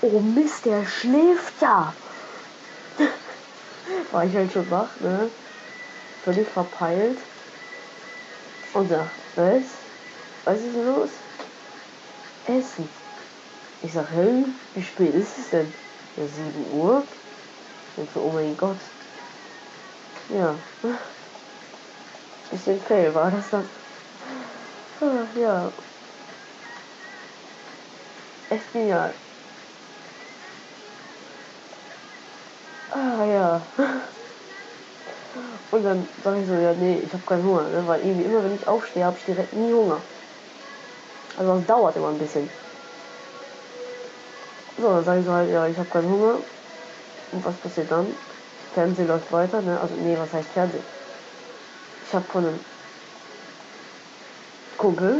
oh Mist, der schläft ja. War ich halt schon wach, ne? Völlig verpeilt. Und sag, was ist denn los? Essen. Ich sag, hey, wie spät ist es denn? Ja, 7 Uhr. Ich so, oh mein Gott. Ja. Bisschen fail war das dann. Ja. Echt genial. Ja. Und dann sag ich so, ja, nee, ich habe keinen Hunger, ne? Weil irgendwie immer, wenn ich aufstehe, habe ich direkt nie Hunger. Also das dauert immer ein bisschen. So, dann sage ich so halt, ja, ich habe keinen Hunger. Und was passiert dann? Fernsehen läuft weiter, ne? Also, nee, was heißt Fernsehen? Ich habe von einem Kumpel,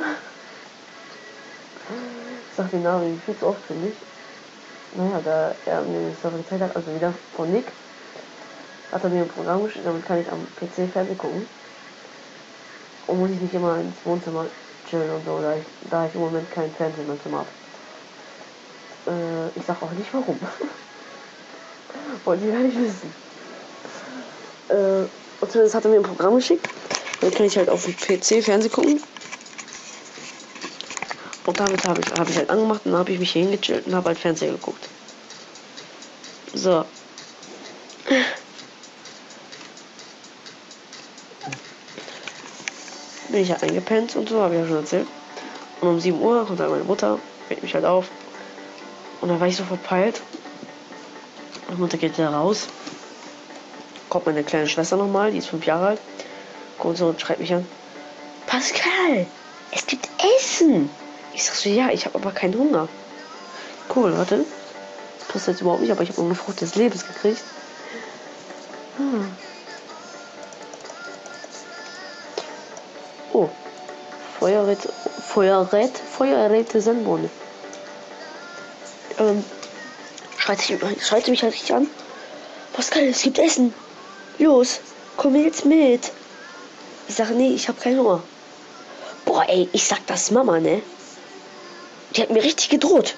ich sag den Namen viel zu oft, finde ich. Naja, da er mir eine Story gezeigt hat, also wieder von Nick, hat er mir ein Programm geschickt, damit kann ich am PC Fernsehen gucken. Und muss ich nicht immer ins Wohnzimmer chillen und so, da ich im Moment keinen Fernsehen im Zimmer habe. Ich sag auch nicht warum. Wollte ich gar nicht wissen. Und zumindest hat er mir ein Programm geschickt. Dann kann ich halt auf dem PC Fernsehen gucken. Und damit habe ich halt angemacht und dann habe ich mich hier hingechillt und habe halt Fernsehen geguckt. So. Bin ich ja eingepennt und so, habe ich ja schon erzählt. Und um 7 Uhr kommt halt meine Mutter, weckt mich halt auf. Und dann war ich so verpeilt. Meine Mutter geht wieder raus. Kommt meine kleine Schwester nochmal, die ist 5 Jahre alt. Kommt so und schreibt mich an. Pascal, es gibt Essen. Ich sag so, ja, ich habe aber keinen Hunger. Cool, warte. Das passt jetzt überhaupt nicht, aber ich habe eine Frucht des Lebens gekriegt. Oh. Feuerräte Sandbohne. Schreit sie mich halt richtig an. Pascal, es gibt Essen. Los, komm jetzt mit. Ich sage, nee, ich habe keinen Hunger. Boah, ey, ich sag das Mama, ne? Die hat mir richtig gedroht.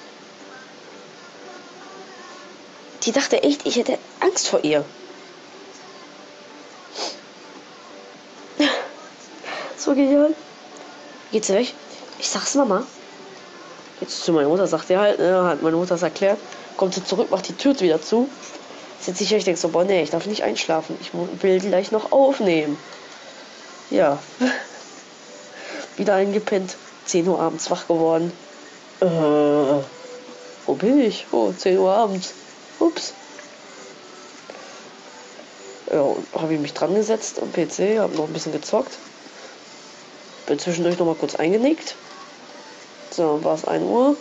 Die dachte echt, ich hätte Angst vor ihr. So genial. Geht sie weg? Ich sag's Mama. Jetzt zu meiner Mutter, sagt er halt, ne, hat meine Mutter es erklärt. Kommt sie zurück, macht die Tür wieder zu. Setzt sich hier, ich denke so, boah, nee, ich darf nicht einschlafen. Ich will gleich noch aufnehmen. Ja. Wieder eingepennt. 10 Uhr abends wach geworden. Wo bin ich? Oh, 10 Uhr abends. Ups. Ja, habe ich mich dran gesetzt am PC, habe noch ein bisschen gezockt. Bin zwischendurch noch mal kurz eingenickt. So, war es 1 Uhr.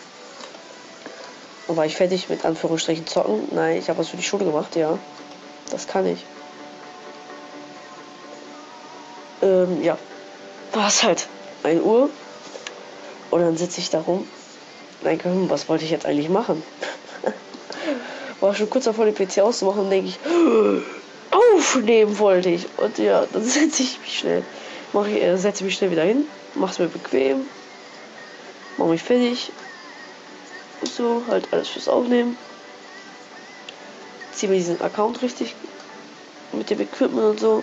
Dann war ich fertig mit Anführungsstrichen zocken. Nein, ich habe was für die Schule gemacht, ja. Das kann ich. Ja. War es halt 1 Uhr. Und dann sitze ich da rum. Denke, was wollte ich jetzt eigentlich machen? War schon kurz davor, den PC auszumachen und denke ich, aufnehmen wollte ich. Und ja, dann setze ich mich schnell. Setze mich schnell wieder hin. Mach's mir bequem. Mach mich fertig. So, halt alles fürs Aufnehmen. Ziehe mir diesen Account richtig mit dem Equipment und so.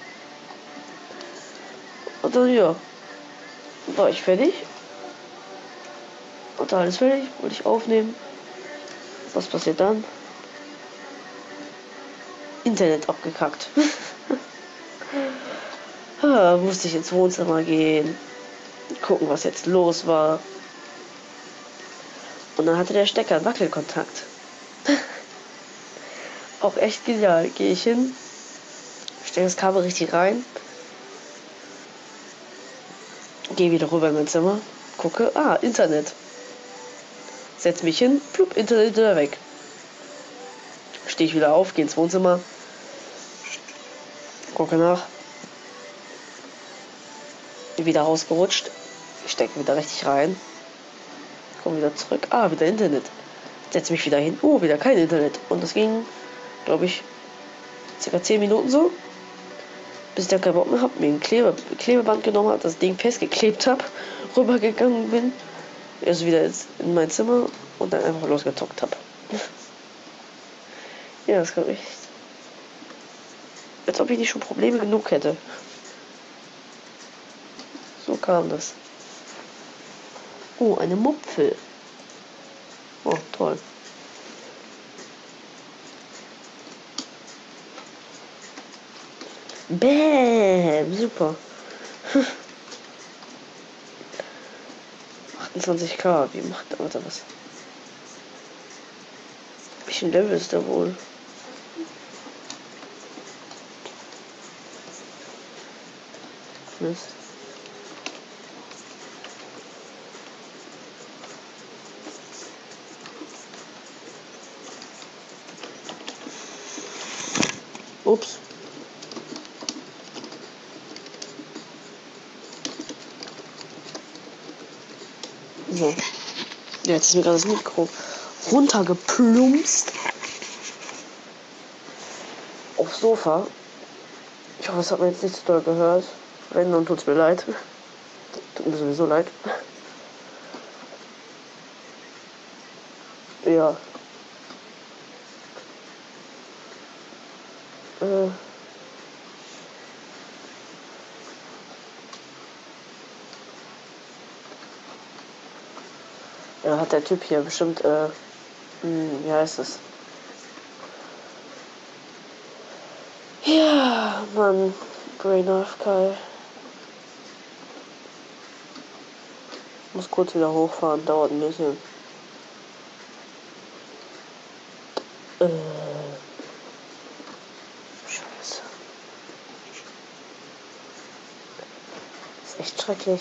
Und dann, ja, war ich fertig. Und da alles fertig, wollte ich aufnehmen. Was passiert dann? Internet abgekackt. Musste ich ins Wohnzimmer gehen. Gucken, was jetzt los war. Und dann hatte der Stecker einen Wackelkontakt. Auch echt genial. Gehe ich hin, stecke das Kabel richtig rein, gehe wieder rüber in mein Zimmer, gucke, Internet. Setz mich hin, plupp, Internet wieder weg. Stehe ich wieder auf, gehe ins Wohnzimmer, gucke nach, wieder rausgerutscht, stecke wieder richtig rein, komme wieder zurück, wieder Internet. Setz mich wieder hin, wieder kein Internet. Und das ging, glaube ich, ca. 10 Minuten so, bis ich da keinen Bock mehr habe, mir ein Klebeband genommen habe, das Ding festgeklebt habe, rübergegangen bin, also wieder in mein Zimmer, und dann einfach losgezockt habe. Ja, das kann echt. Als ob ich nicht schon Probleme genug hätte. So kam das. Oh, eine Mupfel. Oh, toll. Bäm, super. 28k, wie macht der Alter was? Welchen Level ist der wohl? Mist. Ups. So. Ja, jetzt ist mir gerade das Mikro runtergeplumpst. Aufs Sofa. Ich hoffe, es hat mir jetzt nicht zu doll gehört. Wenn, dann tut's mir leid. Tut mir sowieso leid. Ja. Ja, hat der Typ hier bestimmt, wie heißt es? Ja, Mann. Brain AFK. Muss kurz wieder hochfahren, dauert ein bisschen. Scheiße. Ist echt schrecklich.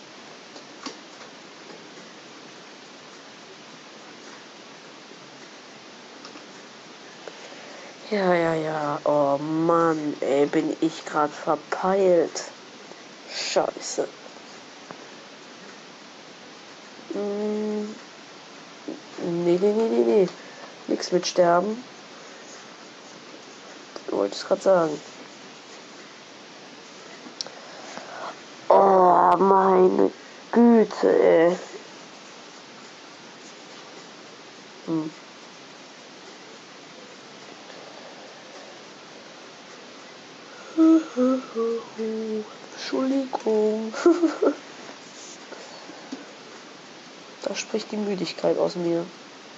Ja. Oh Mann, ey, bin ich gerade verpeilt. Scheiße. Nee. Nix mit Sterben. Wollte ich gerade sagen. Oh, meine Güte, ey. Entschuldigung. Da spricht die Müdigkeit aus mir.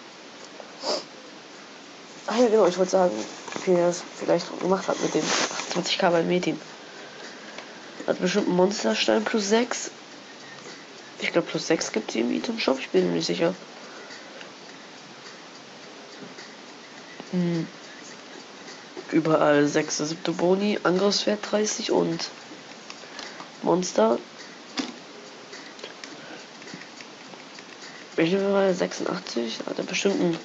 Ach ja, genau, ich wollte sagen, wie er es vielleicht gemacht hat mit dem 28k bei Metin. Hat bestimmt einen Monsterstein plus 6. Ich glaube, plus 6 gibt es im Item-Shop, ich bin mir nicht sicher. Überall 6. 7. Boni, Angriffswert 30 und Monster. Welche war 86? Hat er bestimmt einen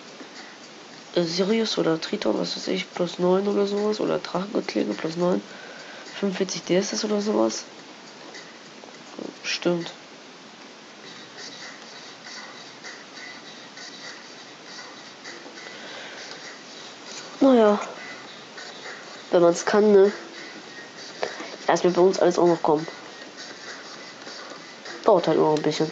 Sirius oder Triton, was weiß ich, plus 9 oder sowas. Oder Drachengottklinge plus 9. 45 DSS oder sowas. Stimmt. Naja. Wenn man es kann, ne? Erst wird bei uns alles auch noch kommen. Dauert halt noch ein bisschen.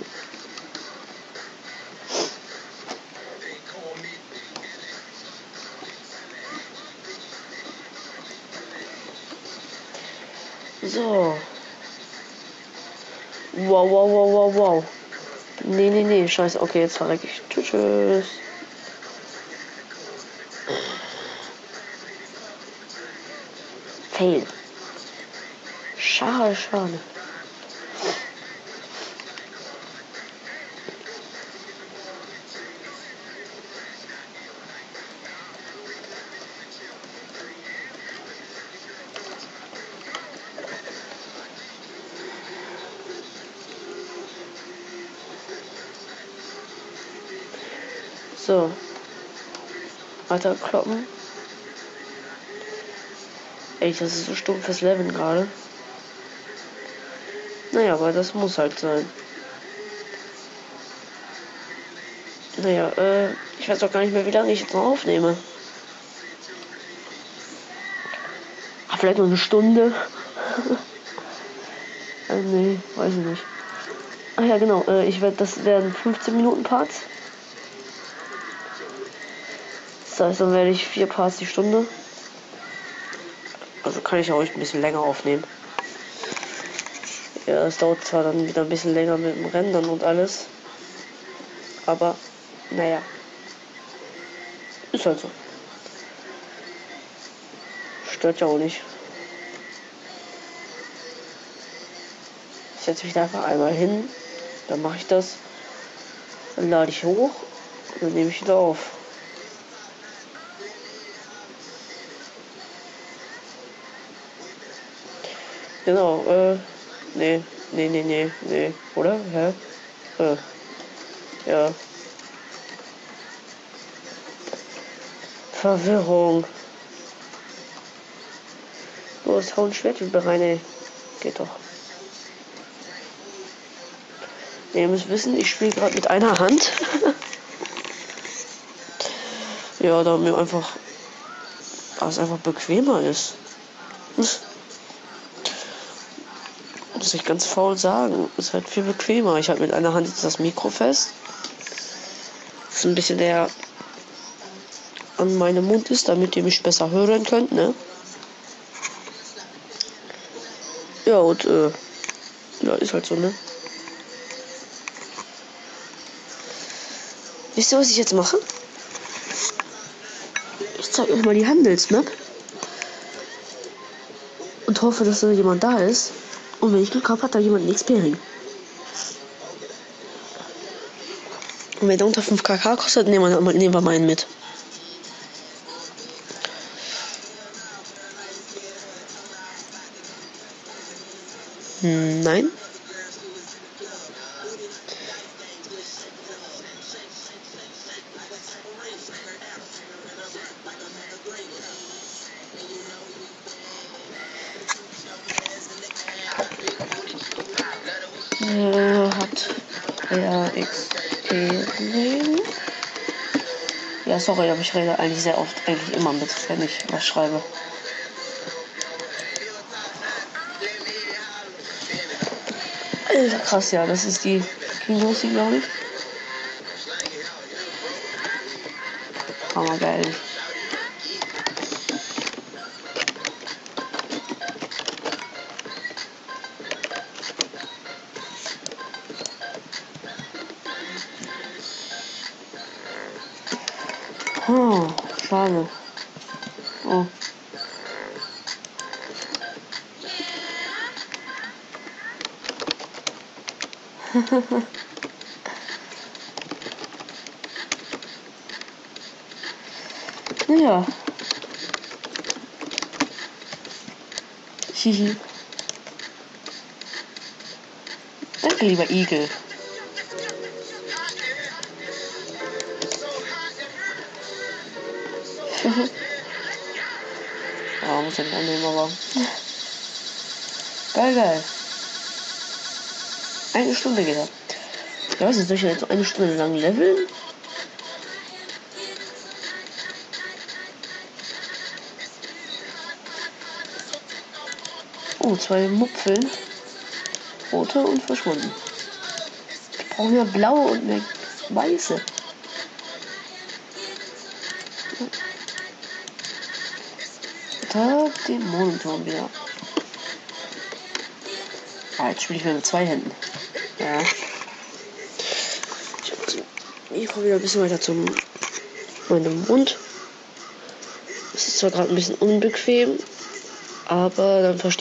So. Wow. Nee, scheiße. Okay, jetzt verrecke ich. Tschüss. Fail. Schade. So. Weiter kloppen. Ey, das ist so stumpfes Level gerade. Naja, aber das muss halt sein. Naja, ich weiß auch gar nicht mehr, wie lange ich jetzt noch aufnehme. Vielleicht noch eine Stunde. Nee, weiß ich nicht. Ach ja, genau. Das werden 15 Minuten Parts. Das heißt, dann werde ich 4 Parts die Stunde. Also kann ich auch ein bisschen länger aufnehmen. Ja, es dauert zwar dann wieder ein bisschen länger mit dem Rendern und alles. Aber, naja. Ist halt so. Stört ja auch nicht. Ich setze mich da einfach einmal hin. Dann mache ich das. Dann lade ich hoch. Und dann nehme ich wieder auf. Genau, nee, oder? Hä? Ja. Verwirrung. Los, hau ein Schwert wieder rein, ey. Geht doch. Ihr müsst wissen, ich spiele gerade mit einer Hand. Ja, da mir einfach, es einfach bequemer ist. Muss ich ganz faul sagen. Ist halt viel bequemer. Ich halte mit einer Hand jetzt das Mikro fest. Das ist ein bisschen näher an meinem Mund ist, damit ihr mich besser hören könnt, ne? Ja, und, ja, ist halt so, ne? Wisst ihr, was ich jetzt mache? Ich zeige euch mal die Handelsmap. Und hoffe, dass da jemand da ist. Und wenn ich Glück habe, hat da jemand ein XP-Ring. Und wenn der unter 5kk kostet, nehmen wir mal einen mit. Nein. Hat er XP-Ring? Ja, sorry, aber ich rede eigentlich sehr oft, eigentlich immer mit, wenn ich was schreibe. Alter, krass, ja, das ist die Kinosi, glaube ich. Hammergeil. Oh, schade. Oh. Ja. Hihi. Danke, lieber Igel. Oh, muss ja nicht annehmen, aber. Geil. 1 Stunde geht er. Ja, was ist soll ich jetzt 1 Stunde lang leveln? Oh, 2 Mupfeln. Rote und verschwunden. Ich brauche ja blaue und eine weiße. Da den Monitor wieder. Ah, jetzt spiele ich mit 2 Händen. Ja. Ich habe das Mikro wieder ein bisschen weiter zum meinem Mund. Es ist zwar gerade ein bisschen unbequem, aber dann verstehe